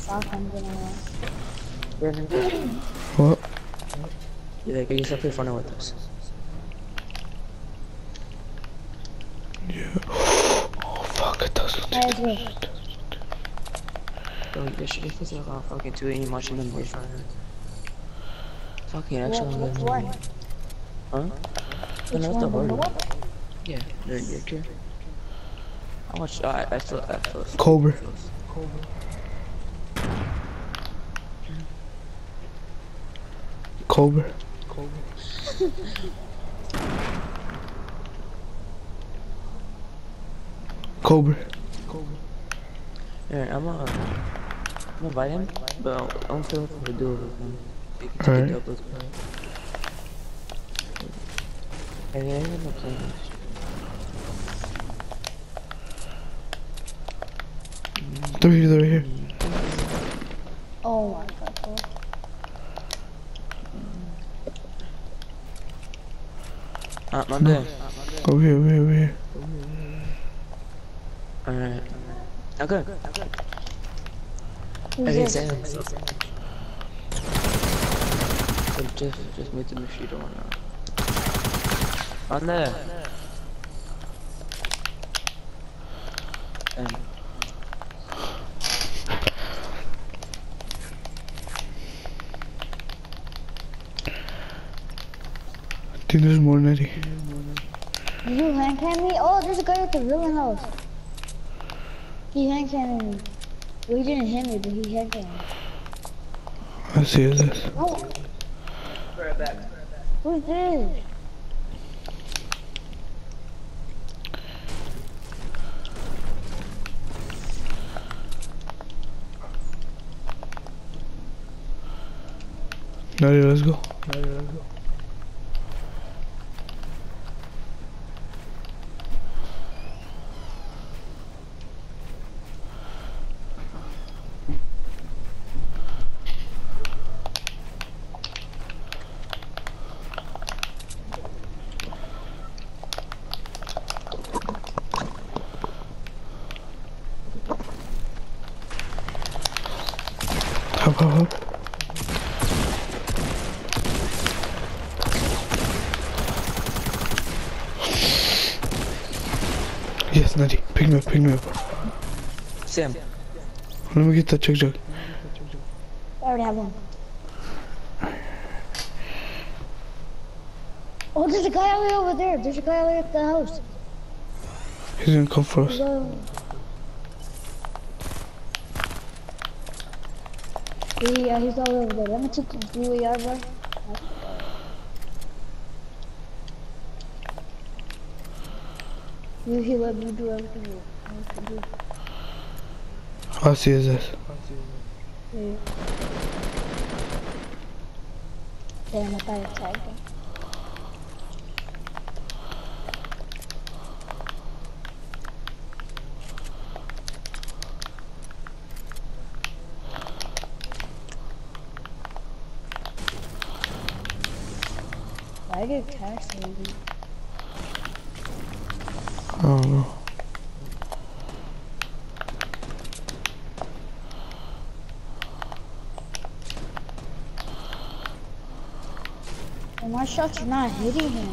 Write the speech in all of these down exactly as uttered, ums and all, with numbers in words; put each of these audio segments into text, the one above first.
What? Yeah, can you stop play Fortnite with us? Yeah. Oh fuck, I thought something. Bro, this shit feels like I'm fucking two and you watching them boys right now. Fucking actually on the movie. Huh? I know the horror. Yeah, the director. I watched, I, I feel, I feel. Cobra. Cobra. Cobra. Cobra. Cobra. Cobra. Alright, I'm gonna, I'm gonna invite him, but I don't feel like we do it with him. We can take Alright. it up with him. And yeah, I'm not playing this shit. They're here, they're here. Oh my god. Uh, Monday. Over here, over here, over here. Alright. Okay. Who's Okay, this? Sam. So just, just meet them if you don't wanna. On there. And I think there's more than Eddie. Did you hand cam me? Oh, there's a guy at the villain house. He hand cammed me. Well, he didn't hit me, but he hand cammed me. I see this. Oh. Who's this? Nadia, let's go. Hop, hop, hop. Yes, Nadia, pick me up, pick me up. Sam. Let me get that chug jug. I already have one. Oh, there's a guy all the way over there. There's a guy all the way at the house. He's gonna come for us. Hello. Yeah, he's all over there. Let me take the blue A R, bro. You, he let me do everything I can do. I see his ass. Yeah. Damn, I thought I tagged him. Why did Cash maybe? I don't know. And my shots are not hitting him.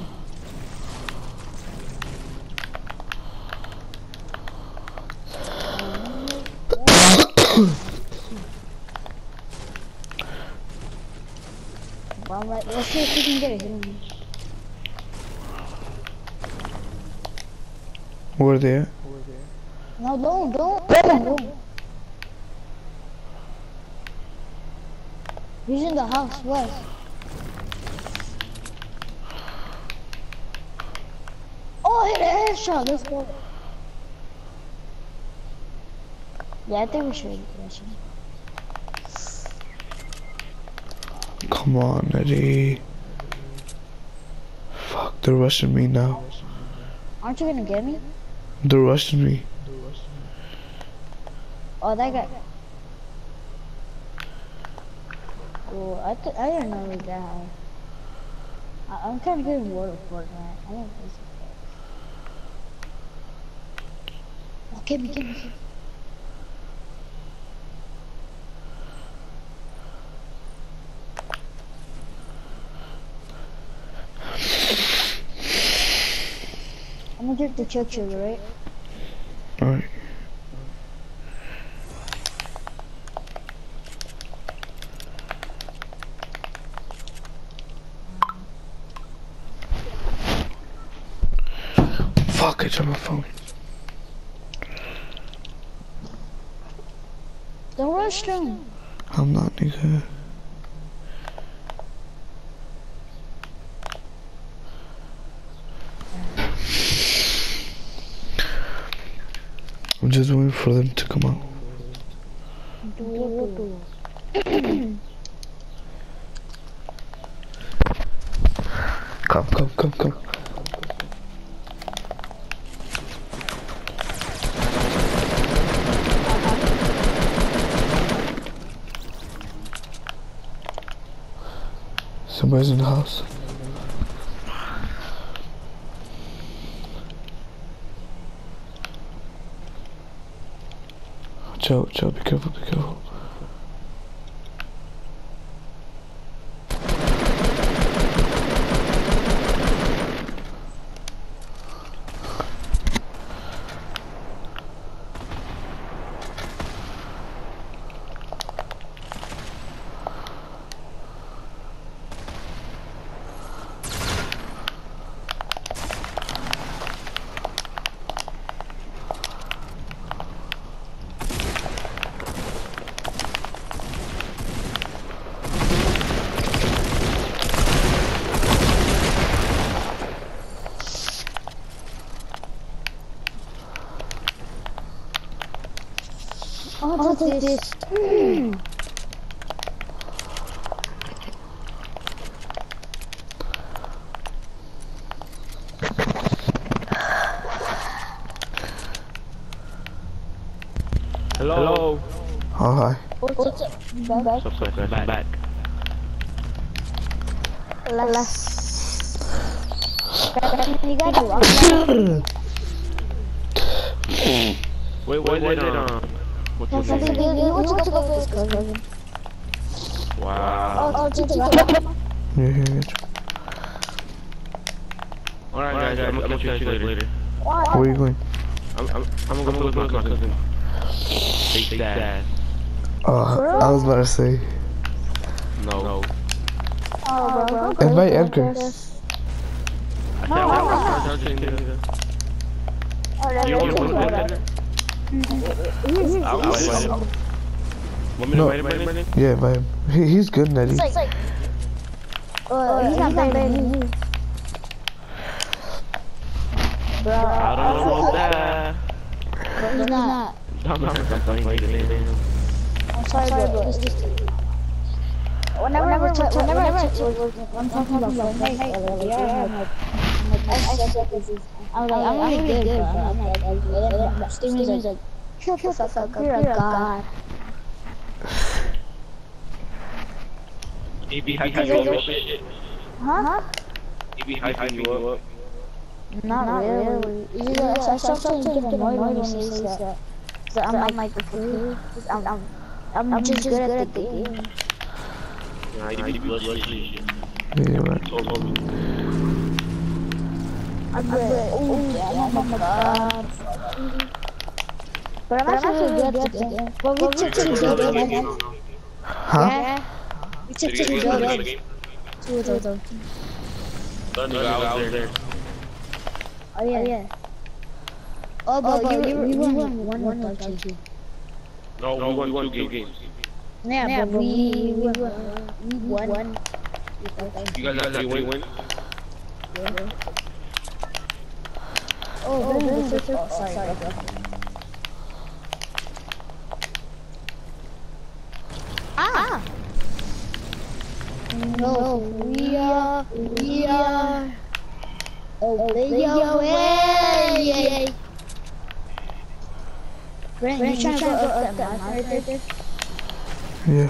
Well, let, let's see if we can get it hitting him. Where are they at? No, don't, don't, don't, don't. He's in the house, west. Oh, hit a headshot, let's go. Yeah, I think we should rush him. Come on, Eddie. Fuck, they're rushing me now. Aren't you gonna get me? They're rushing me. Oh, that guy. Oh, I, th I didn't know it was that high. I I'm kind of getting water for it, man. I don't think so. Oh, get me, get me, get me. You took the check sugar, right? Alright. Fuck, it's on my phone. Don't rush them. I'm not, nigga. I'm just waiting for them to come out. Come, come, come, come. Somebody's in the house. Chill, chill, be careful, be careful. I'll take this. Hello. Oh, hi. What's up? Back. What's up, guys? I'm back. Last. You gotta walk. Wait, wait, wait, um, what's You your name? want to go with this cousin? Wow. Oh, take the Yeah, here, here. Alright, guys, I'm gonna catch you later. later. Why? Where are you going? I'm, I'm, I'm gonna go with my cousin. Take that. Oh, I was about to say. No. No. Oh, bro. Invite Edgar. I said, I'm not touching you. Oh, You that's want to okay. go He's- I'll wait him. Want me to No. wait him, Brandon? Yeah, invite him. He, he's good, Nettie. It's like, uh, he's not better than you. Bro, I don't know about that. he's not. I'm not going to wait him. I'm sorry, bro. He's just. Whenever, whenever, whenever, whenever I talk, I'm talking about Fortnite, uh, like, yeah, I'm like, I'm like, I said this is, I'm like, I'm really good, bro. I'm like, I'm like, Steven's like, shut the fuck up, you're a god. He be hyping you up, shit. Huh? He be hyping you up. Not really. You just, I start to get annoyed when he says that. So I'm like, okay, I'm, I'm, I'm, I'm just good at the game. Nah, you be bloodless shit. Yeah, right. So low. I'm like, oh, yeah, oh my god. But I'm actually really good at the game. But we took two games. Huh? Yeah. We took two games. Two of them. That nigga, I was there. Oh yeah. yeah. Oh, but oh, you, you, you won one one with R G. No, no, we won two games. Yeah, yeah, but we we won. We won. You guys actually win? win? Yeah. Oh, oh, this is oh, sorry, sorry, bro. Ah. No, we are, we are. Obey your way. Brandon, you trying to go up that mountain right there? Yeah.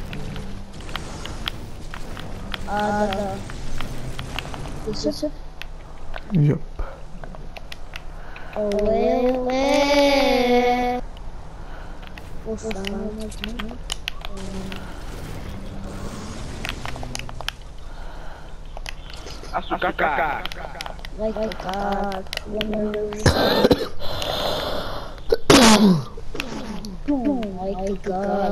Uh, the... This is... Yep. Away, away. What's that? Açúcar. like a god. Like a god.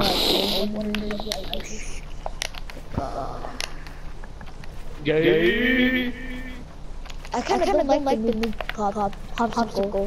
Gay. I kind of don't like the new pop pop popsicle.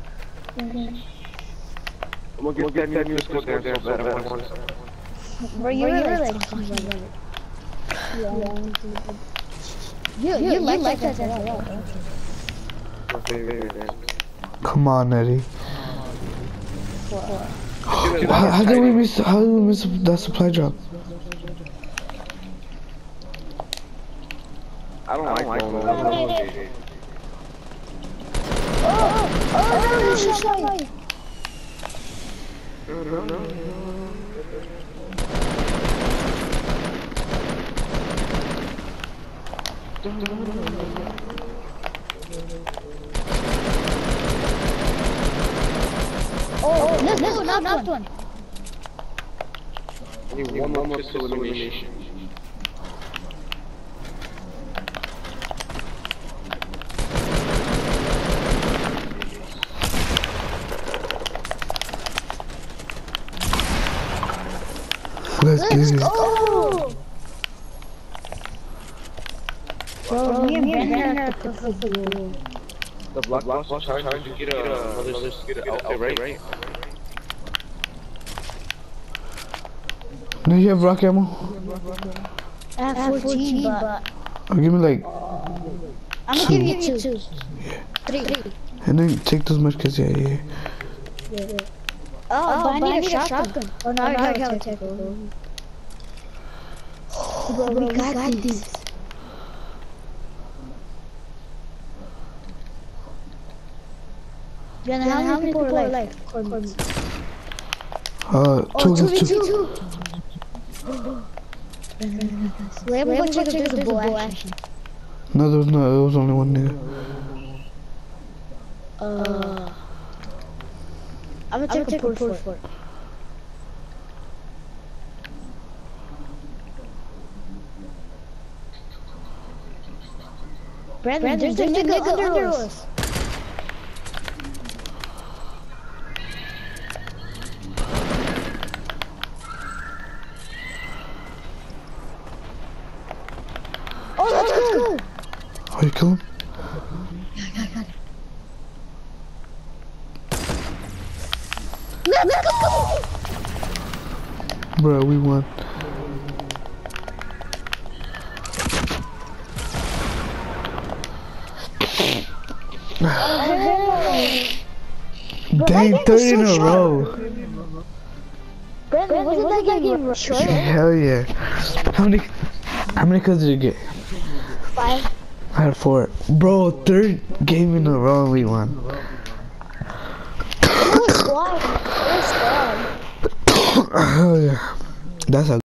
I'm gonna get that new school dance so bad. I want to. Bro, you really like talking about it. Yeah. You, you, you like, like that dance a lot, don't you? My favorite dance. Come on, Eddie. What? How, how did we miss? How did we miss that supply drop? I don't like going Oh, oh, oh, no, you shot me. No, no, no. Oh, let's go, not one. one. I need one more pistol elimination. Let's get it. Oh! Bro, me and Ben are the The black boss was trying to get a, another get an outfit, right? right? Do you have rock ammo? I have fourteen, but Oh, give me like, I'm gonna give you two. Three. and then take those muskets. Yeah, yeah. Oh, oh, but I need a shotgun. Oh, no, I got a technical. Bro, we got this. Then how many people are like? Uh, two Oh, two against v two. two. Let me go check if there's a bull action. No, there was no. It was only one nigga. Uh, I'm gonna take a push for it. Brandon, there's a nigga under us. Oh, let's go! Oh, you kill him? Let's go! Bro, we won. Dang, thirty in a row. Brandon, wasn't that game short? Hell yeah. How many, how many kills did you get? Five. I had four. Bro, third game in a row we won. It was squad. It was squad. Hell yeah. That's a